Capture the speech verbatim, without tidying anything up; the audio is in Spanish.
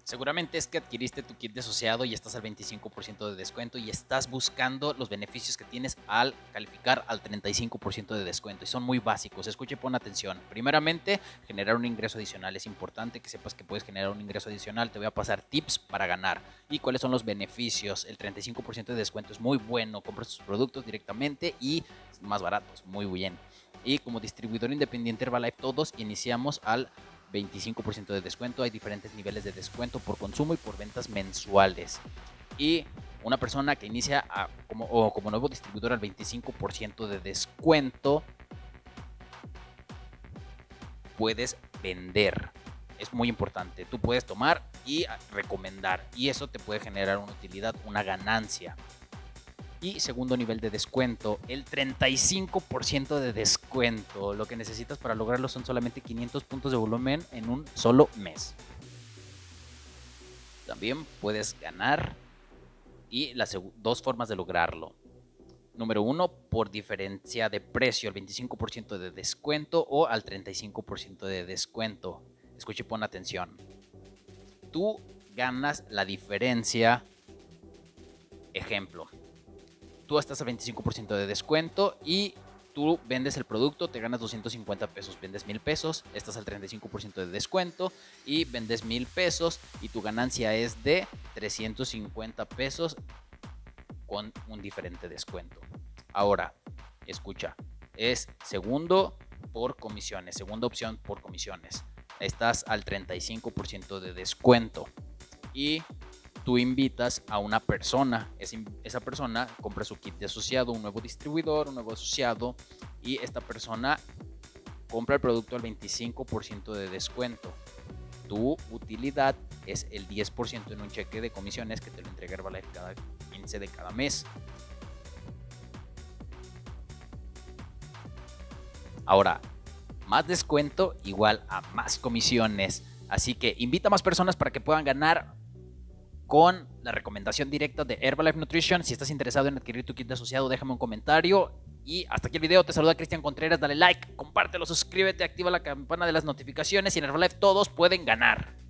Seguramente es que adquiriste tu kit de asociado y estás al veinticinco por ciento de descuento y estás buscando los beneficios que tienes al calificar al treinta y cinco por ciento de descuento y son muy básicos. Escucha y pon atención. Primeramente, generar un ingreso adicional. Es importante que sepas que puedes generar un ingreso adicional. Te voy a pasar tips para ganar y cuáles son los beneficios. El treinta y cinco por ciento de descuento es muy bueno. Compras tus productos directamente y más baratos. Muy bien. Y como distribuidor independiente Herbalife, todos iniciamos al veinticinco por ciento de descuento. Hay diferentes niveles de descuento por consumo y por ventas mensuales. Y una persona que inicia a, como, o como nuevo distribuidor al veinticinco por ciento de descuento, puedes vender. Es muy importante. Tú puedes tomar y recomendar. Y eso te puede generar una utilidad, una ganancia. Y segundo nivel de descuento, el treinta y cinco por ciento de descuento. Lo que necesitas para lograrlo son solamente quinientos puntos de volumen en un solo mes. También puedes ganar y las dos formas de lograrlo. Número uno, por diferencia de precio, al veinticinco por ciento de descuento o al treinta y cinco por ciento de descuento. Escucha y pon atención. Tú ganas la diferencia. Ejemplo. Tú estás al veinticinco por ciento de descuento y tú vendes el producto, te ganas doscientos cincuenta pesos, vendes mil pesos, estás al treinta y cinco por ciento de descuento y vendes mil pesos y tu ganancia es de trescientos cincuenta pesos con un diferente descuento. Ahora, escucha, es segundo por comisiones, segunda opción por comisiones. Estás al treinta y cinco por ciento de descuento y tú invitas a una persona, esa persona compra su kit de asociado, un nuevo distribuidor, un nuevo asociado, y esta persona compra el producto al veinticinco por ciento de descuento. Tu utilidad es el diez por ciento en un cheque de comisiones que te lo entrega Herbalife cada quince de cada mes. Ahora, más descuento igual a más comisiones. Así que invita a más personas para que puedan ganar con la recomendación directa de Herbalife Nutrition. Si estás interesado en adquirir tu kit de asociado, déjame un comentario. Y hasta aquí el video. Te saluda Cristian Contreras. Dale like, compártelo, suscríbete, activa la campana de las notificaciones y en Herbalife todos pueden ganar.